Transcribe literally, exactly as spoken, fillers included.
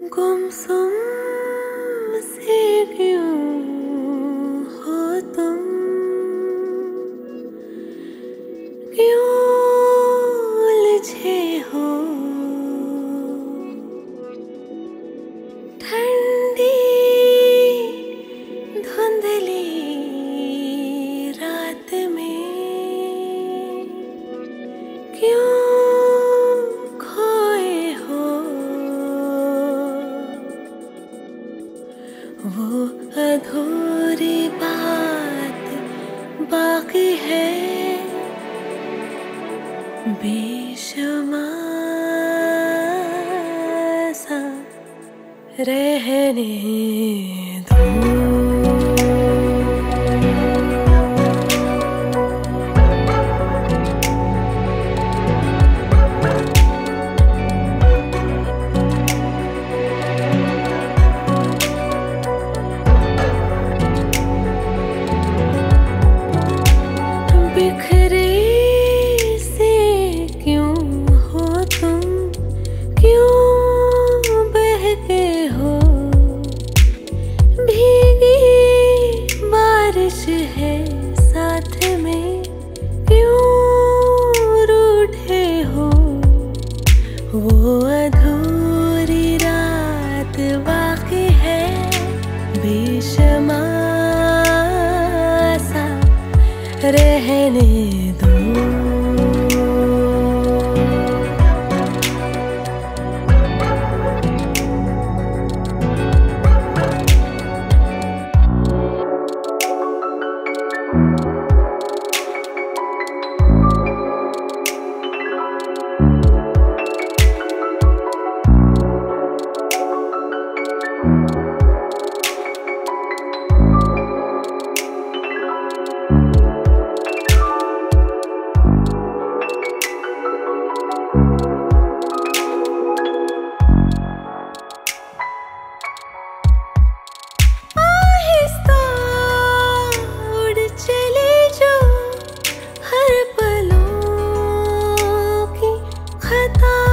गुमसुम से क्यों हो तुम, क्यों उलझे हो ठंडी धुंधली रात में, क्यों वो अधूरी बात बाकी है बेशुमार सा रहने दो। बिखरे से क्यों हो तुम, क्यों बहके हो, भीगी बारिश है साथ में, क्यों रूठे हो, वो अधूरी रात बाकी है बेशुमार सा रहने दो। था